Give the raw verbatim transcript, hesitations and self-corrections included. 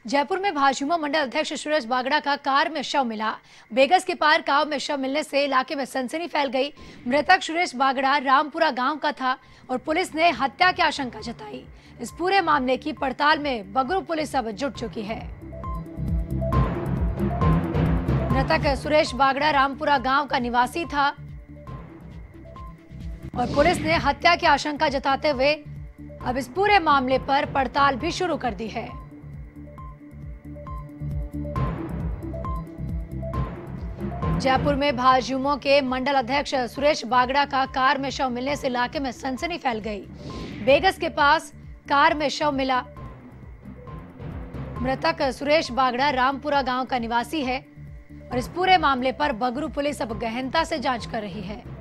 जयपुर में भाजयुमो मंडल अध्यक्ष सुरेश बागड़ा का कार में शव मिला। बेगस के पार गांव में शव मिलने से इलाके में सनसनी फैल गई। मृतक सुरेश बागड़ा रामपुरा गांव का था और पुलिस ने हत्या की आशंका जताई। इस पूरे मामले की पड़ताल में बगरू पुलिस अब जुट चुकी है। मृतक सुरेश बागड़ा रामपुरा गांव का निवासी था और पुलिस ने हत्या की आशंका जताते हुए अब इस पूरे मामले पर पड़ताल भी शुरू कर दी है। जयपुर में भाजयुमो के मंडल अध्यक्ष सुरेश बागड़ा का कार में शव मिलने से इलाके में सनसनी फैल गई। बेगस के पास कार में शव मिला। मृतक सुरेश बागड़ा रामपुरा गांव का निवासी है और इस पूरे मामले पर बगरू पुलिस अब गहनता से जांच कर रही है।